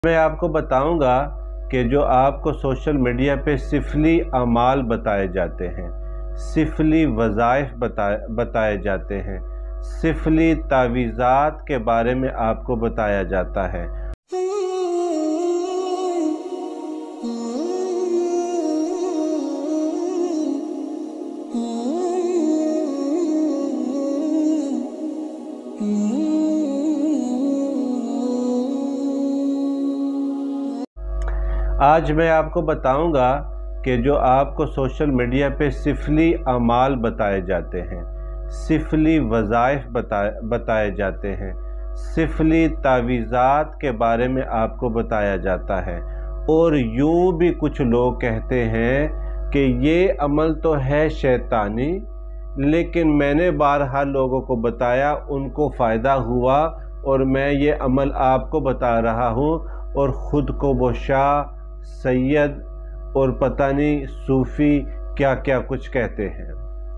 मैं आपको बताऊंगा कि जो आपको सोशल मीडिया पे सिफली अमाल बताए जाते हैं, सिफली वज़ाइफ बताए जाते हैं, सिफली तावीज़ात के बारे में आपको बताया जाता है। आज मैं आपको बताऊंगा कि जो आपको सोशल मीडिया पे सिफली अमाल बताए जाते हैं, सिफली वज़ाइफ बताए जाते हैं, सिफली तावीज़ात के बारे में आपको बताया जाता है। और यूं भी कुछ लोग कहते हैं कि ये अमल तो है शैतानी, लेकिन मैंने बारहा लोगों को बताया, उनको फ़ायदा हुआ और मैं ये अमल आपको बता रहा हूँ। और ख़ुद को वो शाह, सैयद और पता नहीं सूफ़ी क्या क्या कुछ कहते हैं।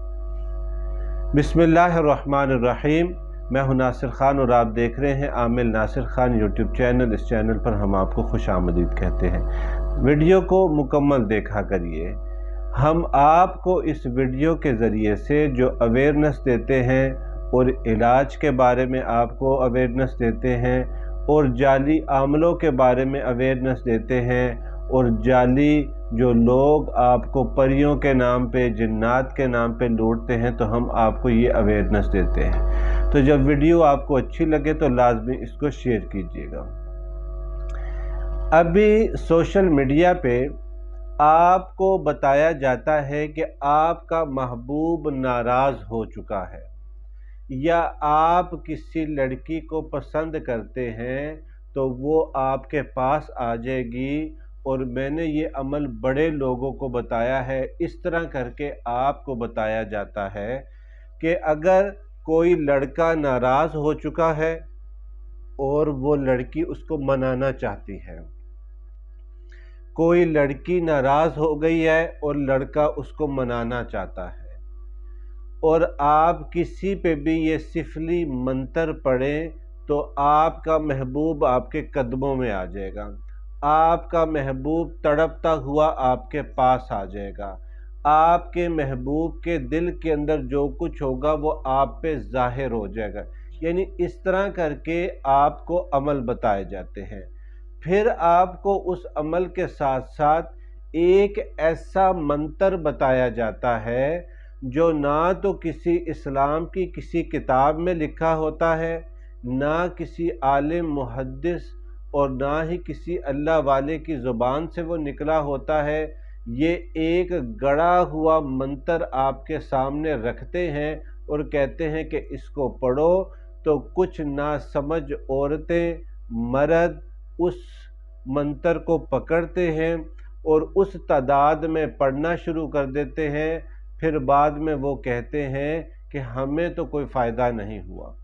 बिस्मिल्लाहिर्रहमानिर्रहीम। मैं हूं नासिर खान और आप देख रहे हैं आमिल नासिर खान यूट्यूब चैनल। इस चैनल पर हम आपको खुश आमदीद कहते हैं। वीडियो को मुकम्मल देखा करिए। हम आपको इस वीडियो के ज़रिए से जो अवेयरनेस देते हैं और इलाज के बारे में आपको अवेयरनेस देते हैं और जाली आमलों के बारे में अवेयरनेस देते हैं और जाली जो लोग आपको परियों के नाम पे, जिन्नात के नाम पे लूटते हैं, तो हम आपको ये अवेयरनेस देते हैं। तो जब वीडियो आपको अच्छी लगे तो लाजमी इसको शेयर कीजिएगा। अभी सोशल मीडिया पे आपको बताया जाता है कि आपका महबूब नाराज़ हो चुका है या आप किसी लड़की को पसंद करते हैं तो वो आपके पास आ जाएगी। और मैंने ये अमल बड़े लोगों को बताया है। इस तरह करके आपको बताया जाता है कि अगर कोई लड़का नाराज़ हो चुका है और वो लड़की उसको मनाना चाहती है, कोई लड़की नाराज़ हो गई है और लड़का उसको मनाना चाहता है, और आप किसी पे भी ये सिफली मंतर पढ़ें तो आपका महबूब आपके कदमों में आ जाएगा। आपका महबूब तड़पता हुआ आपके पास आ जाएगा। आपके महबूब के दिल के अंदर जो कुछ होगा वो आप पे ज़ाहिर हो जाएगा। यानी इस तरह करके आपको अमल बताए जाते हैं। फिर आपको उस अमल के साथ साथ एक ऐसा मंतर बताया जाता है जो ना तो किसी इस्लाम की किसी किताब में लिखा होता है, ना किसी आलिम मुहद्दिस और ना ही किसी अल्लाह वाले की ज़ुबान से वो निकला होता है। ये एक गढ़ा हुआ मंतर आपके सामने रखते हैं और कहते हैं कि इसको पढ़ो तो कुछ ना समझ औरतें, मर्द उस मंतर को पकड़ते हैं और उस तादाद में पढ़ना शुरू कर देते हैं। फिर बाद में वो कहते हैं कि हमें तो कोई फ़ायदा नहीं हुआ।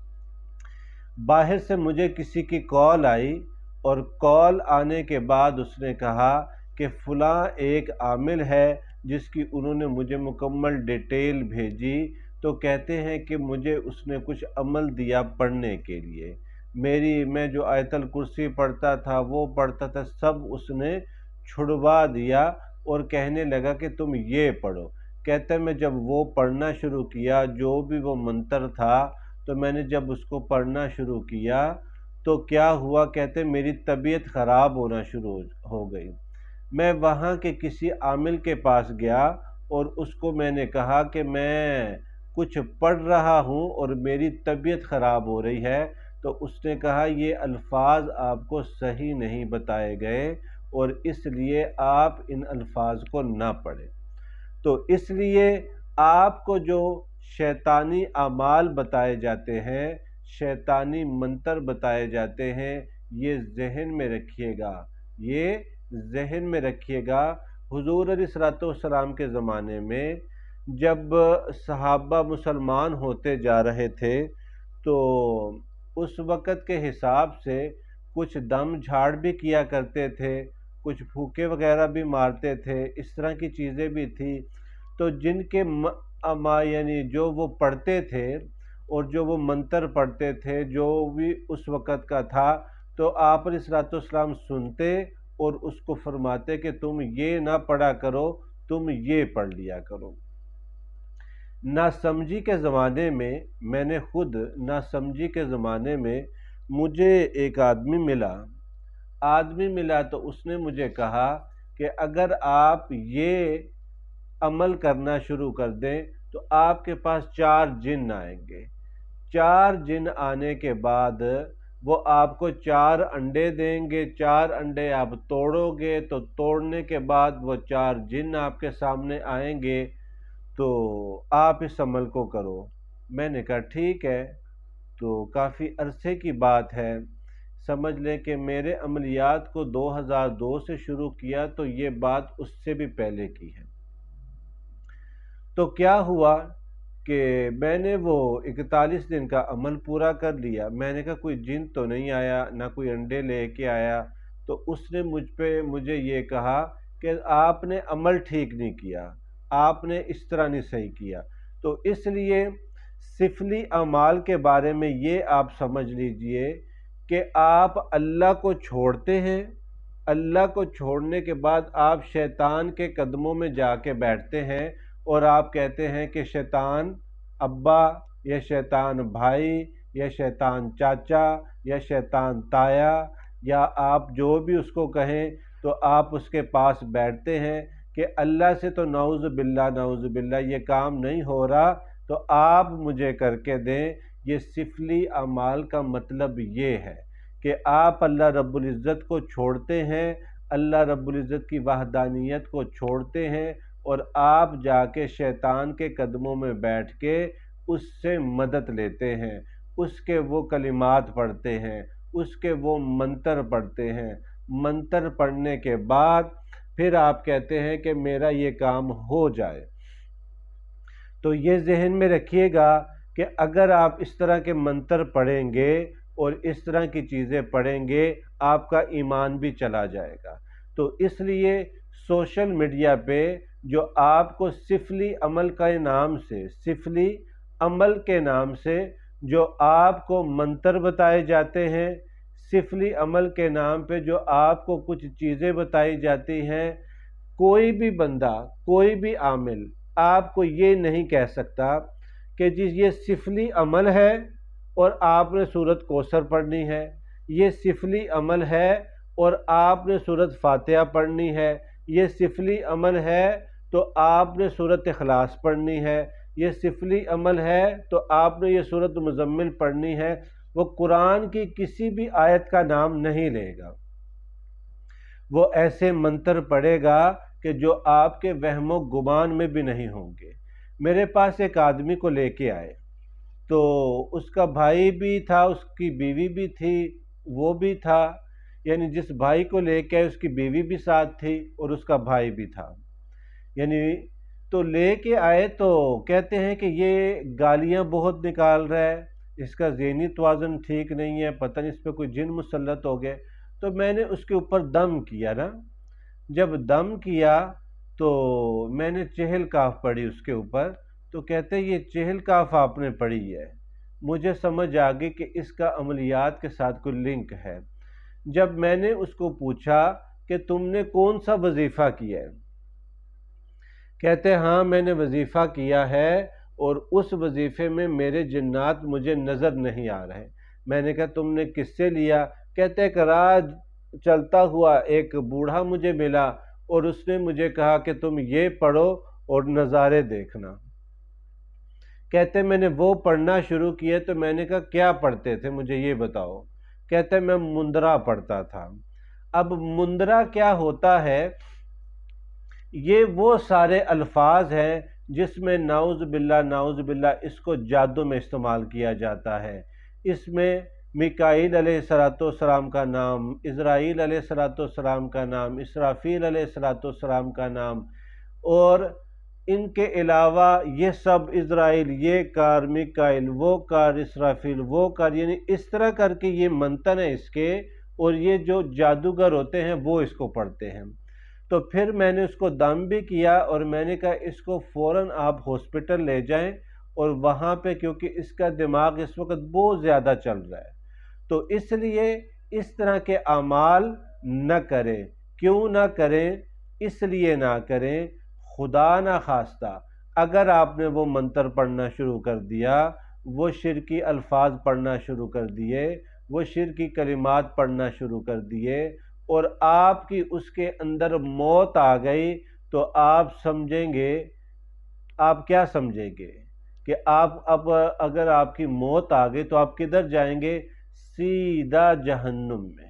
बाहर से मुझे किसी की कॉल आई और कॉल आने के बाद उसने कहा कि फ़लाँ एक आमिल है जिसकी उन्होंने मुझे मुकम्मल डिटेल भेजी। तो कहते हैं कि मुझे उसने कुछ अमल दिया पढ़ने के लिए। मैं जो आयतल कुर्सी पढ़ता था, वो पढ़ता था, सब उसने छुड़वा दिया और कहने लगा कि तुम ये पढ़ो। कहते मैं जब वो पढ़ना शुरू किया, जो भी वो मंतर था, तो मैंने जब उसको पढ़ना शुरू किया तो क्या हुआ, कहते मेरी तबीयत ख़राब होना शुरू हो गई। मैं वहाँ के किसी आमिल के पास गया और उसको मैंने कहा कि मैं कुछ पढ़ रहा हूँ और मेरी तबीयत ख़राब हो रही है। तो उसने कहा ये अल्फाज आपको सही नहीं बताए गए और इसलिए आप इन अल्फाज को ना पढ़ें। तो इसलिए आपको जो शैतानी अमाल बताए जाते हैं, शैतानी मंतर बताए जाते हैं, ये जहन में रखिएगा, ये जहन में रखिएगा। हुजूर अलैहिस्सलाम के ज़माने में जब सहाबा मुसलमान होते जा रहे थे तो उस वक़्त के हिसाब से कुछ दम झाड़ भी किया करते थे, कुछ फूके वगैरह भी मारते थे, इस तरह की चीज़ें भी थी। तो जिनके यानी जो वो पढ़ते थे और जो वो मंतर पढ़ते थे, जो भी उस वक़्त का था, تو آپ अलैहिस्सलाम सुनते और उसको फरमाते कि तुम ये ना पढ़ा करो, तुम ये पढ़ लिया करो। नासमझी के ज़माने में, मैंने खुद नासमझी के ज़माने में मुझे एक आदमी मिला तो उसने मुझे कहा कि अगर आप ये अमल करना शुरू कर दें तो आपके पास 4 जिन आएंगे। 4 जिन आने के बाद वो आपको 4 अंडे देंगे। 4 अंडे आप तोड़ोगे तो तोड़ने के बाद वो 4 जिन आपके सामने आएंगे, तो आप इस अमल को करो। मैंने कहा ठीक है। तो काफ़ी अरसे की बात है, समझ लें कि मेरे अमलियात को 2002 से शुरू किया, तो ये बात उससे भी पहले की है। तो क्या हुआ कि मैंने वो 41 दिन का अमल पूरा कर लिया। मैंने कहा कोई जिन तो नहीं आया, ना कोई अंडे लेके आया। तो उसने मुझे ये कहा कि आपने अमल ठीक नहीं किया, आपने इस तरह नहीं सही किया। तो इसलिए सिफली अमाल के बारे में ये आप समझ लीजिए कि आप अल्लाह को छोड़ते हैं, अल्लाह को छोड़ने के बाद आप शैतान के कदमों में जाके बैठते हैं और आप कहते हैं कि शैतान अब्बा या शैतान भाई या शैतान चाचा या शैतान ताया या आप जो भी उसको कहें, तो आप उसके पास बैठते हैं कि अल्लाह से तो नाउज़ बिल्ला ये काम नहीं हो रहा, तो आप मुझे करके दें। ये सिफली अमाल का मतलब ये है कि आप अल्लाह रब्बुल इज़्ज़त को छोड़ते हैं, अल्लाह रब्बुल इज़्ज़त की वहदानियत को छोड़ते हैं और आप जाके शैतान के कदमों में बैठ के उससे मदद लेते हैं, उसके वो कलिमात पढ़ते हैं, उसके वो मंतर पढ़ते हैं। मंतर पढ़ने के बाद फिर आप कहते हैं कि मेरा ये काम हो जाए। तो ये ज़हन में रखिएगा कि अगर आप इस तरह के मंतर पढ़ेंगे और इस तरह की चीज़ें पढ़ेंगे, आपका ईमान भी चला जाएगा। तो इसलिए सोशल मीडिया पे जो आपको सिफली अमल के नाम से, सिफली अमल के नाम से जो आपको मंतर बताए जाते हैं, सिफली अमल के नाम पे जो आपको कुछ चीज़ें बताई जाती हैं, कोई भी बंदा, कोई भी आमिल आपको ये नहीं कह सकता कि जी ये सिफली अमल है और आपने सूरत कौसर पढ़नी है, ये सिफली अमल है और आपने सूरत फातिहा पढ़नी है, ये सिफली अमल है तो आपने सूरत इखलास पढ़नी है, ये सिफली अमल है तो आपने ये सूरत मुज़म्मिल पढ़नी है। वो कुरान की किसी भी आयत का नाम नहीं लेगा, वो ऐसे मंतर पढ़ेगा कि जो आपके वहमो गुमान में भी नहीं होंगे। मेरे पास एक आदमी को लेके आए, तो उसका भाई भी था, उसकी बीवी भी थी, वो भी था, यानी जिस भाई को लेके आए उसकी बीवी भी साथ थी और उसका भाई भी था। यानी तो लेके आए तो कहते हैं कि ये गालियां बहुत निकाल रहा है, इसका ज़हनी तवाज़ुन ठीक नहीं है, पता नहीं इस पर कोई जिन मुसल्लत हो गए। तो मैंने उसके ऊपर दम किया ना, जब दम किया तो मैंने चहल काफ पढ़ी उसके ऊपर। तो कहते ये चहल काफ आपने पढ़ी है, मुझे समझ आ गई कि इसका अमलियात के साथ कोई लिंक है। जब मैंने उसको पूछा कि तुमने कौन सा वजीफ़ा किया है, कहते हाँ मैंने वजीफ़ा किया है और उस वजीफ़े में मेरे जिन्नात मुझे नज़र नहीं आ रहे। मैंने कहा तुमने किससे लिया? कहते कि राज चलता हुआ एक बूढ़ा मुझे मिला और उसने मुझे कहा कि तुम ये पढ़ो और नज़ारे देखना। कहते मैंने वो पढ़ना शुरू किया। तो मैंने कहा क्या पढ़ते थे, मुझे ये बताओ। कहते मैं मुंदरा पढ़ता था। अब मुंदरा क्या होता है? ये वो सारे अल्फाज हैं जिसमें नाउज़ बिल्ला इसको जादू में इस्तेमाल किया जाता है। इसमें मिकाईल अलैहिस्सलाम का नाम, इज़राइल अलैहिस्सलाम का नाम, इसराफील अलैहिस्सलाम का नाम, और इनके अलावा ये सब इज़राइल ये कार, मिकाईल वो कार, इसराफील वो कार, यानी इस तरह करके ये मंतन है इसके, और ये जो जादूगर होते हैं वो इसको पढ़ते हैं। तो फिर मैंने उसको दम भी किया और मैंने कहा इसको फ़ौरन आप हॉस्पिटल ले जाएं और वहाँ पे, क्योंकि इसका दिमाग इस वक्त बहुत ज़्यादा चल रहा है, तो इसलिए اس طرح کے اعمال نہ کریں۔ کیوں نہ کریں؟ اس لیے نہ کریں، خدا نہ خواستہ اگر آپ نے وہ منتر پڑھنا شروع کر دیا، وہ شرکی الفاظ پڑھنا شروع کر دیے، وہ شرکی کلمات پڑھنا شروع کر دیے، اور آپ کی اس کے اندر موت آ گئی، تو آپ سمجھیں گے، آپ کیا سمجھیں گے کہ آپ اب اگر آپ کی موت آ گئی تو آپ کدھر جائیں گے؟ سیدھا جہنم میں۔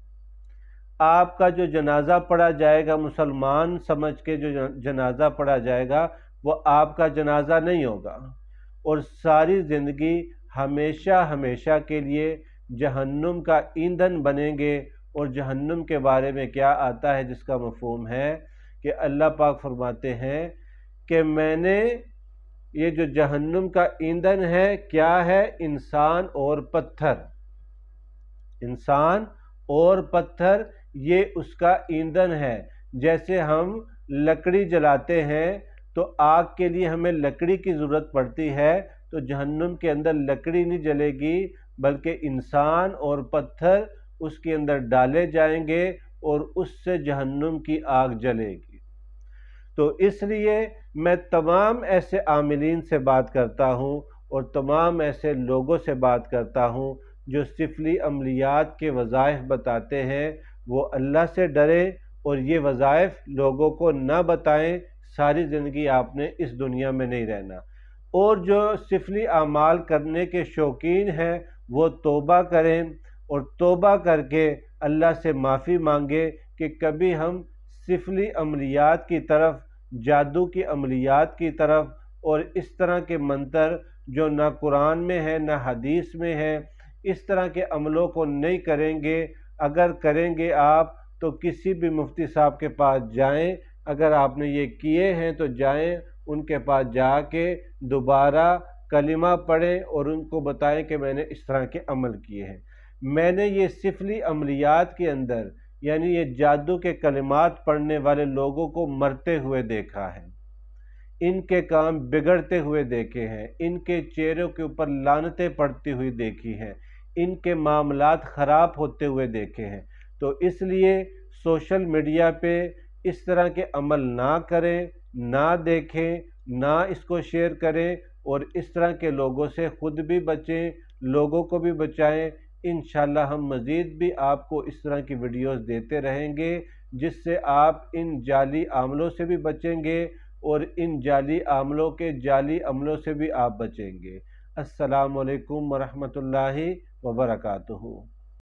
آپ کا جو جنازہ پڑھا جائے گا، مسلمان سمجھ کے جو جنازہ پڑھا جائے گا، وہ آپ کا جنازہ نہیں ہوگا، اور ساری زندگی ہمیشہ ہمیشہ کے لیے جہنم کا ایندھن بنیں گے۔ اور جہنم کے بارے میں کیا آتا ہے جس کا مفہوم ہے کہ اللہ پاک فرماتے ہیں کہ میں نے یہ جو جہنم کا ایندھن ہے کیا ہے؟ انسان اور پتھر، انسان اور پتھر، یہ اس کا ایندھن ہے۔ جیسے ہم لکڑی جلاتے ہیں تو آگ کے لیے ہمیں لکڑی کی ضرورت پڑتی ہے، تو جہنم کے اندر لکڑی نہیں جلے گی بلکہ انسان اور پتھر اس کے اندر ڈالے جائیں گے اور اس سے جہنم کی آگ جلے گی۔ تو اس لیے میں تمام ایسے عاملین سے بات کرتا ہوں اور تمام ایسے لوگوں سے بات کرتا ہوں جو سفلی عملیات کے وظائف بتاتے ہیں، وہ اللہ سے ڈرے اور یہ وظائف لوگوں کو نہ بتائیں۔ ساری زندگی آپ نے اس دنیا میں نہیں رہنا۔ اور جو سفلی اعمال کرنے کے شوقین ہیں وہ توبہ کریں، اور توبہ کر کے اللہ سے معافی مانگے کہ کبھی ہم سفلی عملیات کی طرف، جادو کی عملیات کی طرف، اور اس طرح کے منتر جو نہ قرآن میں ہے نہ حدیث میں ہے، اس طرح کے عملوں کو نہیں کریں گے۔ اگر کریں گے آپ تو کسی بھی مفتی صاحب کے پاس جائیں، اگر آپ نے یہ کیے ہیں تو جائیں ان کے پاس جا کے دوبارہ کلمہ پڑھیں اور ان کو بتائیں کہ میں نے اس طرح کے عمل کیے ہیں۔ میں نے یہ سفلی عملیات کے اندر، یعنی یہ جادو کے کلمات پڑھنے والے لوگوں کو مرتے ہوئے دیکھا ہے، ان کے کام بگڑتے ہوئے دیکھے ہیں، ان کے چہروں کے اوپر لعنتیں پڑتی ہوئی دیکھی ہیں، ان کے معاملات خراب ہوتے ہوئے دیکھے ہیں۔ تو اس لیے سوشل میڈیا پہ اس طرح کے عمل نہ کریں، نہ دیکھیں، نہ اس کو شیئر کریں، اور اس طرح کے لوگوں سے خود بھی بچیں، لوگوں کو بھی بچائیں۔ انشاءاللہ ہم مزید بھی آپ کو اس طرح کی ویڈیوز دیتے رہیں گے جس سے آپ ان جعلی عملوں سے بھی بچیں گے اور ان جعلی عملوں کے جعلی عملوں سے بھی آپ بچیں گے۔ السلام علیکم ورحمۃ اللہ وبرکاتہ۔